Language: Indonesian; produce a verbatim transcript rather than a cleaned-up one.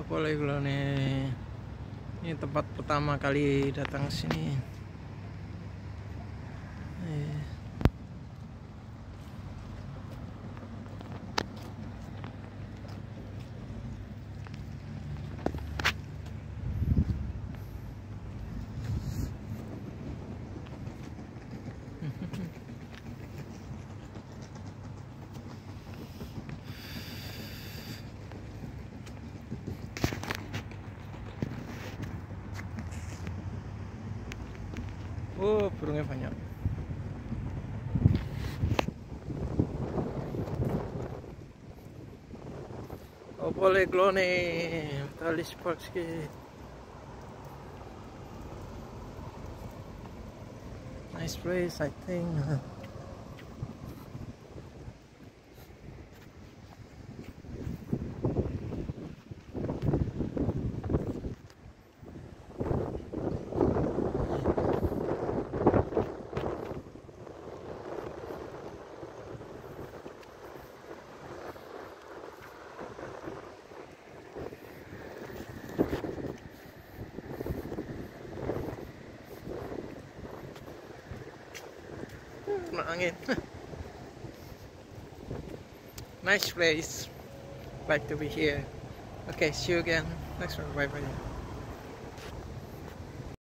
Poleglone. Ini tempat pertama kali datang ke sini. Eh. Oh, burungnya banyak. Oh, Poleglone, Talis Polski. Nice place, I think. Angin. Nice place. Like to be here. Okay, see you again next one. Bye bye.